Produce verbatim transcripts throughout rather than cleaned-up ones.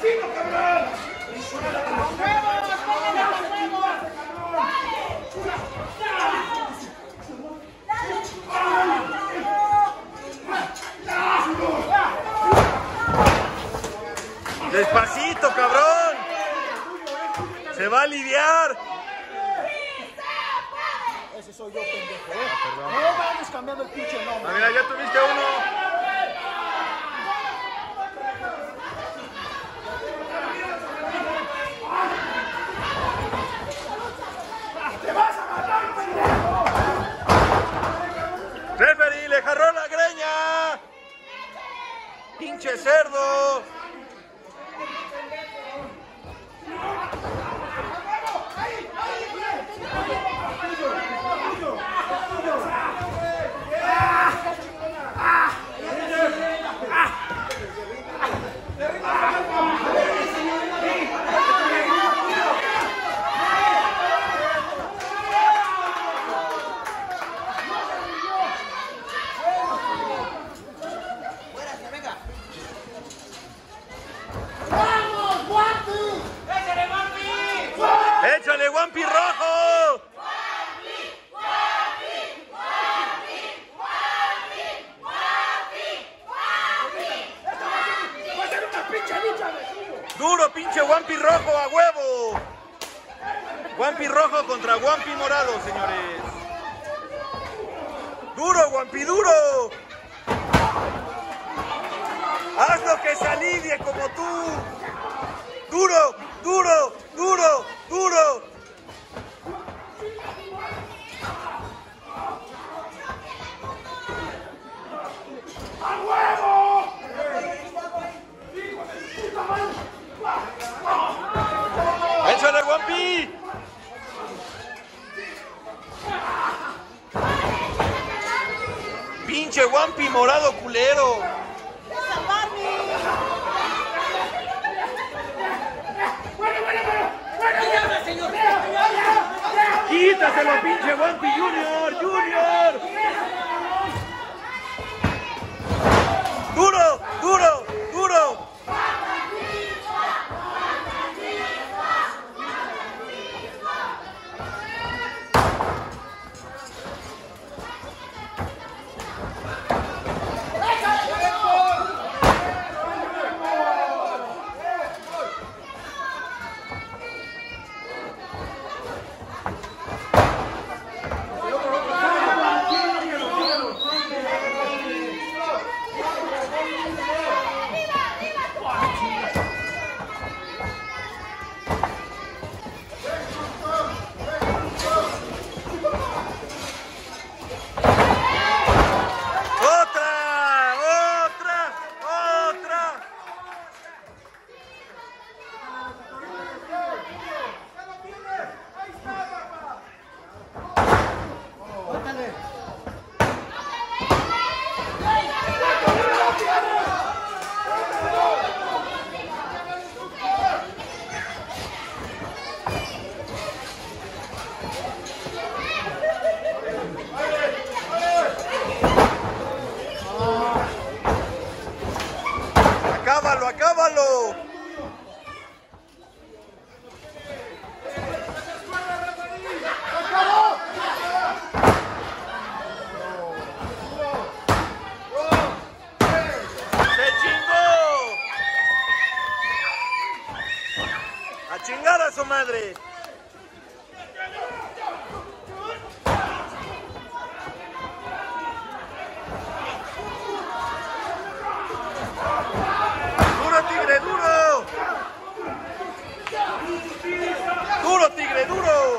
Despacito, cabrón. Se va a aliviar. Ese soy yo, pendejo. ¿eh? Ah, perdón. No vayas cambiando el pinche nombre. Ah, mira, ya tuviste uno. ¡Te vas a matar, pendejo! Referee, le jarró la greña. Pinche cerdo. ¡Échale, Wampi rojo! ¡Wampi! ¡Wampi! ¡Wampi! ¡Wampi! ¡Wampi! ¡Wampi! ¡Va a ser una pinche lucha de Duro, pinche Wampi rojo, a huevo. Wampi rojo contra Wampi morado, señores. Duro, Wampi, duro. Hazlo que se alivie como tú. Duro, duro, duro, duro. ¡A huevo! ¡Échale, Wampi! Pinche Wampi morado culero. ¡Quítaselo, pinche Wampi Junior! ¡Junior! ¡Duro! ¡Duro! ¡Duro! ¡Acábalo, acábalo! ¡Se chingó! ¡A chingar a su madre! ¡Tigre, duro! ¡Duro, tigre, duro!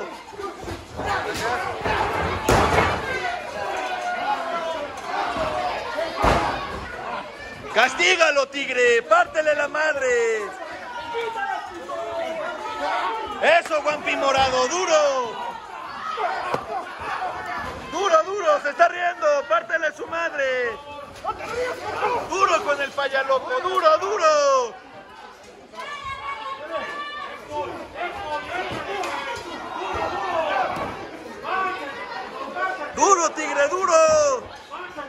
¡Castígalo, tigre! ¡Pártele la madre! ¡Eso, Wampi morado! ¡Duro! ¡Duro, duro! ¡Se está riendo! ¡Pártele su madre! ¡Duro con el payaloco! ¡Duro, duro! ¡Duro, tigre, duro!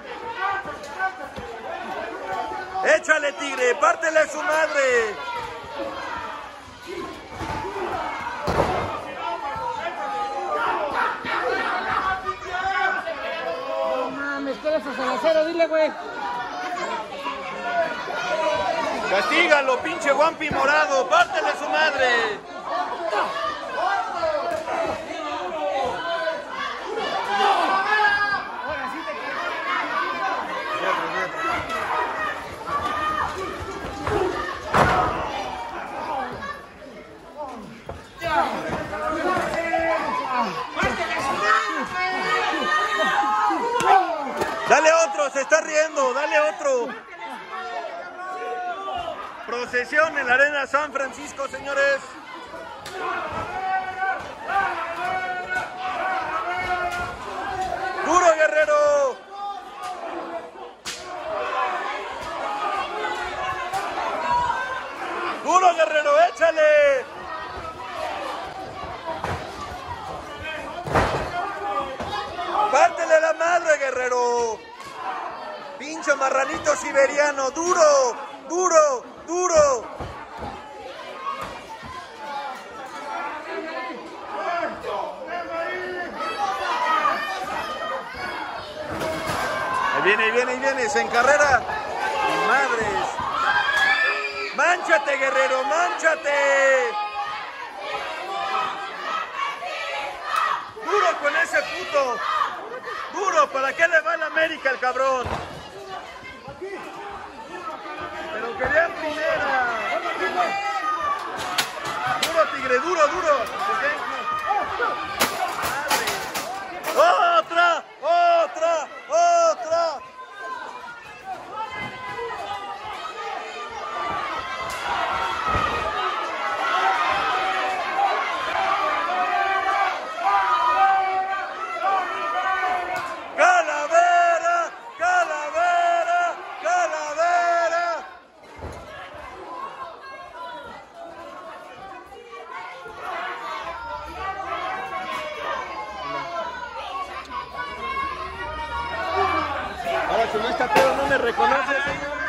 ¡Échale, tigre! ¡Pártele su madre! No mames, ¿qué le haces al acero? Dile, güey. Castígalo, pinche Wampi morado, pártele su madre. Dale otro, se está riendo, dale otro. Procesión en la Arena San Francisco, señores. ¡Duro, Guerrero! ¡Duro, Guerrero, échale! ¡Pártele la madre, Guerrero! ¡Pinche marranito siberiano! ¡Duro! ¡Duro! ¡Duro! Ahí viene, ahí viene, ahí viene, se encarrera. ¡Madres! ¡Mánchate, Guerrero, mánchate! ¡Duro con ese puto! ¡Duro! ¿Para qué le va a la América el cabrón? Pero quería en primera. Duro, Tigre, duro, duro. ¡Otra! ¡Otra! ¡Otra! ¡Calavera! ¡Calavera! ¡Calavera! Ahora si no está pedo, no me reconoce, señor.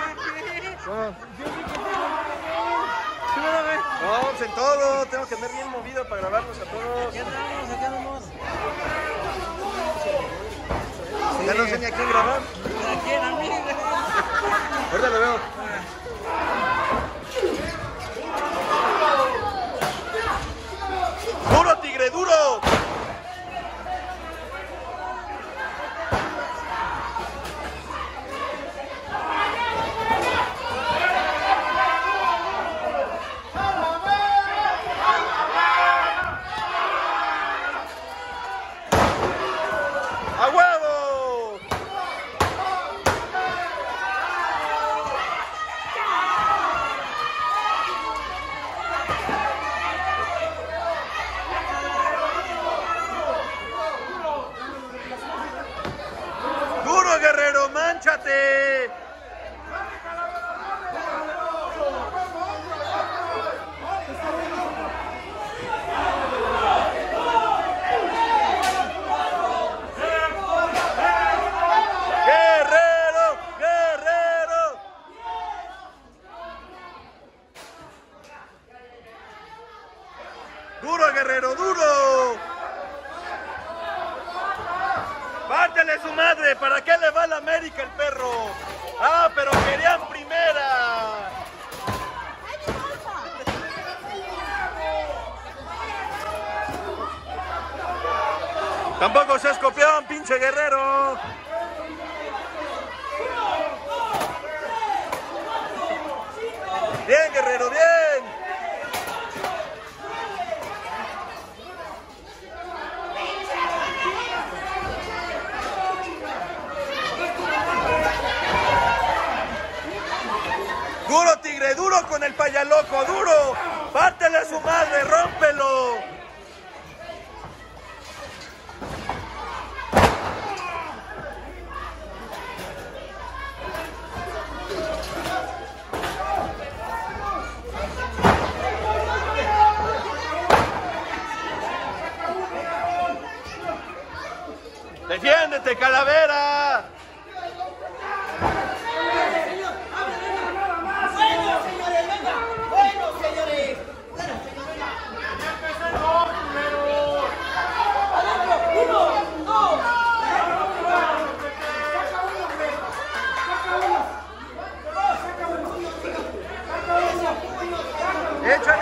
No, pues en todo, tengo que andar bien movido para grabarlos a todos. ¿Qué andamos? ¿Qué andamos? Ya no sé ni a quién grabar. ¿A quién? ¿A mí? Ahorita lo veo. ¡Duro, Tigre, duro! ¡A huevo! ¡Duro, Guerrero, mánchate! ¡Guerrero! ¡Guerrero! ¡Duro, Guerrero, duro! ¡Pártele su madre! ¿Para qué le va a la América el perro? ¡Ah, pero querían primera! Tampoco seas copión, pinche Guerrero. Bien, Guerrero, bien. Duro, Tigre, duro con el payaloco, duro. Pártele a su madre, rómpelo. ¡Defiéndete, Calavera! Bueno, señores, venga. Bueno, señores. Échale.